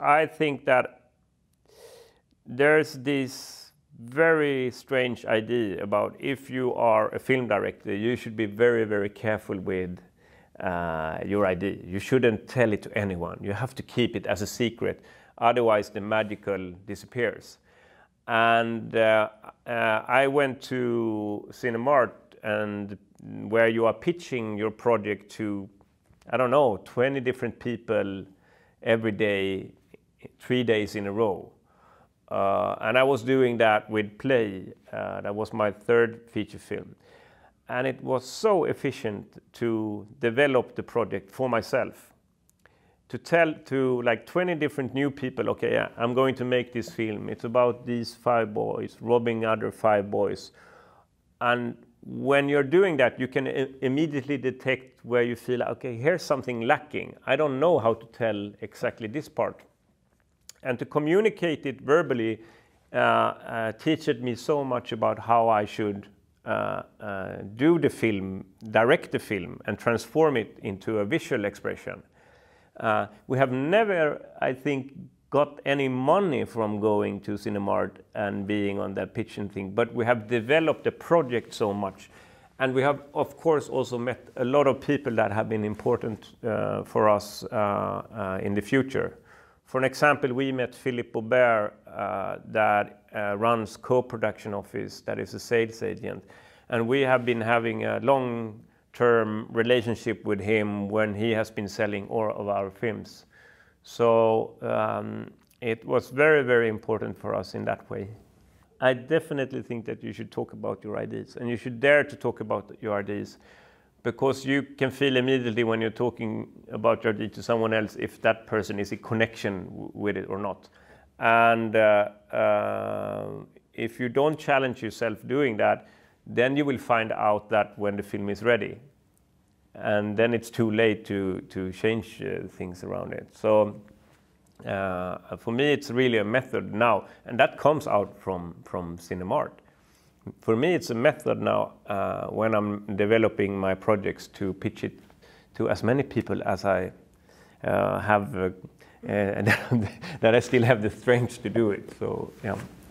I think that there's this very strange idea about if you are a film director, you should be very, very careful with your idea. You shouldn't tell it to anyone. You have to keep it as a secret, otherwise the magical disappears. And I went to CineMart, and where you are pitching your project to, I don't know, 20 different people every day, 3 days in a row. And I was doing that with Play. That was my third feature film. And it was so efficient to develop the project for myself. To tell to like 20 different new people, okay, yeah, I'm going to make this film. It's about these 5 boys robbing other 5 boys. And when you're doing that, you can immediately detect where you feel, okay, here's something lacking. I don't know how to tell exactly this part. And to communicate it verbally taught me so much about how I should do the film, direct the film, and transform it into a visual expression. We have never, I think, got any money from going to CineMart and being on that pitching thing, but we have developed the project so much. And we have, of course, also met a lot of people that have been important for us in the future. For an example, we met Philippe Aubert, that runs co-production office, that is a sales agent. And we have been having a long-term relationship with him when he has been selling all of our films. So it was very, very important for us in that way. I definitely think that you should talk about your ideas, and you should dare to talk about your ideas, because you can feel immediately when you're talking about your idea to someone else if that person is in connection with it or not. And if you don't challenge yourself doing that, then you will find out that when the film is ready. And then it's too late to change things around it. So for me, it's really a method now, and that comes out from CineMart. For me, it's a method now when I'm developing my projects to pitch it to as many people as I have, that I still have the strength to do it. So, yeah.